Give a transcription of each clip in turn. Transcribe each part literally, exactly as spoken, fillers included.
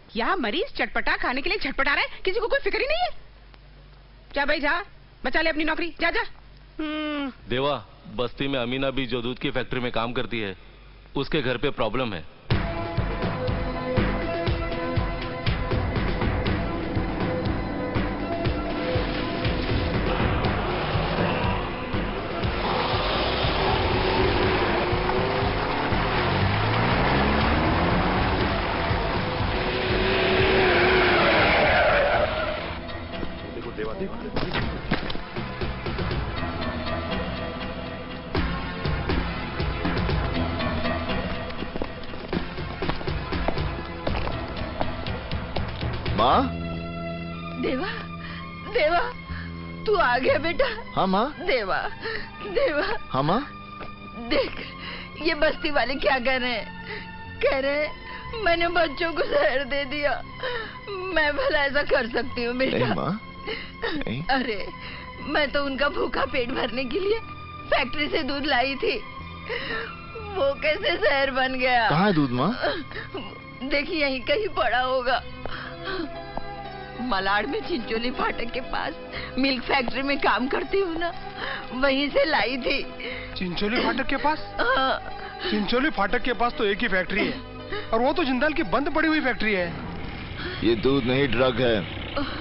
यहाँ मरीज चटपटा खाने के लिए छटपटा रहा है, किसी को कोई फिक्र ही नहीं है। जा भाई जा, बचा ले अपनी नौकरी, जा जा। देवा, बस्ती में अमीना भी जो दूध की फैक्ट्री में काम करती है, उसके घर पे प्रॉब्लम है। माँ? देवा, देवा, तू आ गया बेटा। हाँ माँ। देवा, देवा। हाँ माँ। देख, ये बस्ती वाले क्या कह रहे हैं? कह रहे हैं मैंने बच्चों को जहर दे दिया। मैं भला ऐसा कर सकती हूँ बेटा? नहीं माँ, नहीं। अरे, मैं तो उनका भूखा पेट भरने के लिए फैक्ट्री से दूध लाई थी। वो कैसे जहर बन गया? कहाँ है दूध माँ? देखिए यहीं कहीं पड़ा होगा। मलाड में चिंचोली फाटक के पास मिल्क फैक्ट्री में काम करती हूँ ना, वहीं से लाई थी। चिंचोली फाटक के पास? चिंचोली फाटक के पास तो एक ही फैक्ट्री है, और वो तो जिंदाल की बंद पड़ी हुई फैक्ट्री है। ये दूध नहीं, ड्रग है।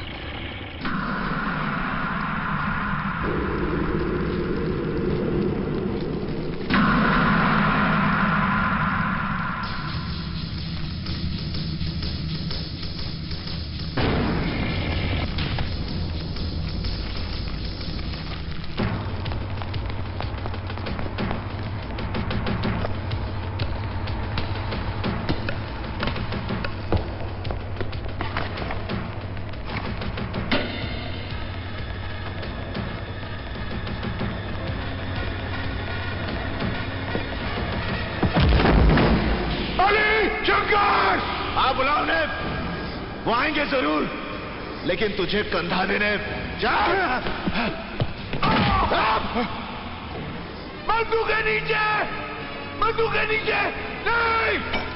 वो आएंगे जरूर, लेकिन तुझे कंधा देने जा। बंदूक के नीचे, बंदूक के नीचे नहीं।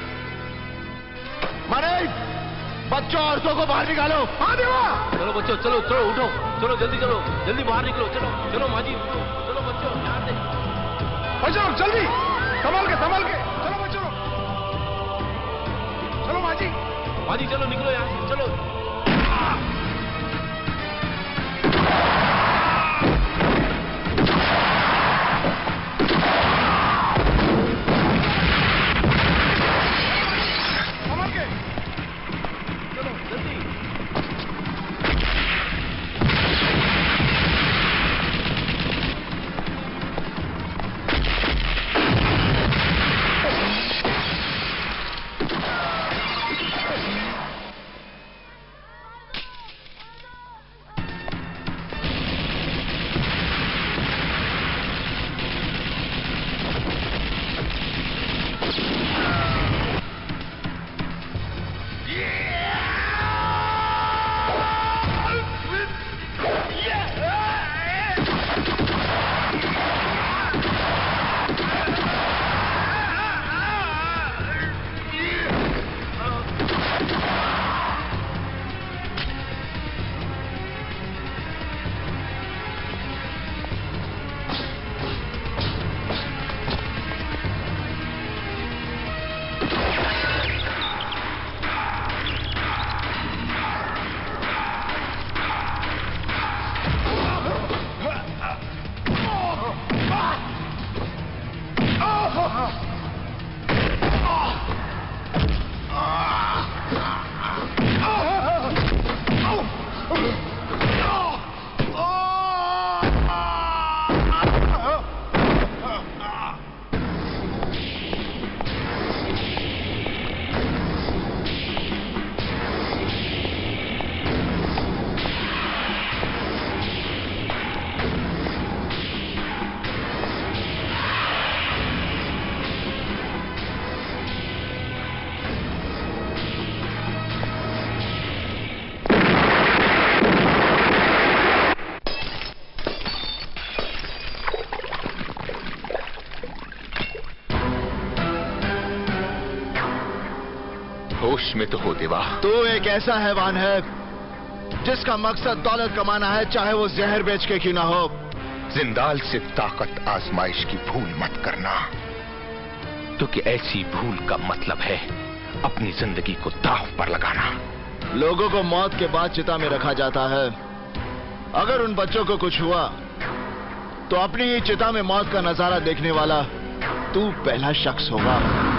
मारे बच्चों औरतों को बाहर निकालो। हाँ देवा। चलो बच्चों, चलो चलो उठो, चलो जल्दी चलो, जल्दी बाहर निकलो। चलो चलो माँ जी, चलो बच्चों ध्यान से। बच्चों जल्दी, संभाल के संभाल के चलो बच्चों, चलो माँ जी। माँ जी चलो निकलो यहाँ, चलो। संभाल के चलो जल्दी। में तो हो देवा। तू एक ऐसा हैवान है जिसका मकसद दौलत कमाना है, चाहे वो जहर बेच के क्यों ना हो। जिंदाल से ताकत आजमाइश की भूल मत करना, क्योंकि ऐसी भूल का मतलब है अपनी जिंदगी को दांव पर लगाना। लोगों को मौत के बाद चिता में रखा जाता है। अगर उन बच्चों को कुछ हुआ तो अपनी ही चिता में मौत का नजारा देखने वाला तू पहला शख्स होगा।